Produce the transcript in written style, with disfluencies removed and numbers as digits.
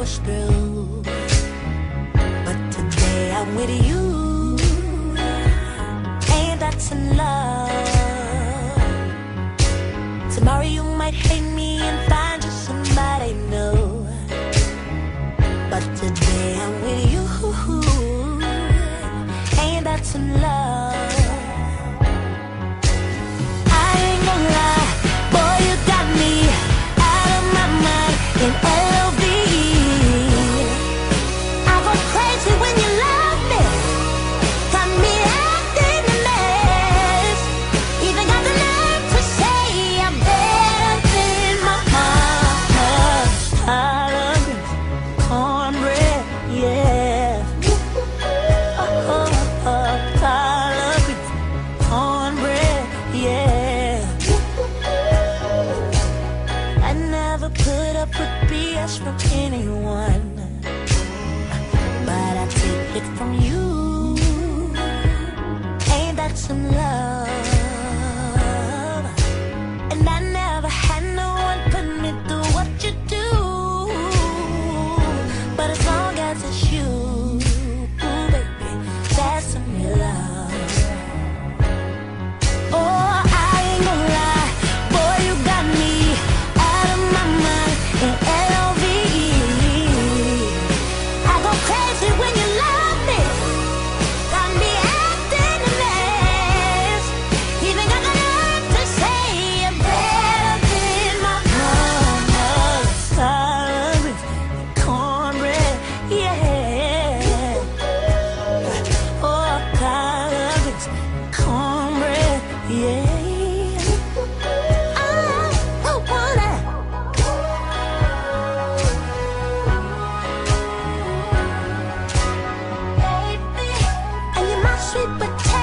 was through, but today I'm with you, and that's enough. Tomorrow you might hate me and find you somebody new, but today I'm with you, and that's enough. I ain't gonna lie, boy, you got me out of my mind in LV. I go crazy when you love me, got me acting a mess. Even got the nerve to say I'm better than my mama's collard greens, cornbread, yeah. Collard greens, cornbread, yeah. I never put up with BS from anyone, but I take it from you, ain't that some love? And I never had no one put me through what you do, but as long as it's you, baby, that's some love. Oh, I ain't gonna lie, boy, you got me out of my mind in LV. I go crazy when you love me, got me acting a mess. Even got the nerve to say I'm better than my mama's collard greens, cornbread, yeah. Oh, collard greens, cornbread, yeah. I want it. Baby, and you're my sweet potato.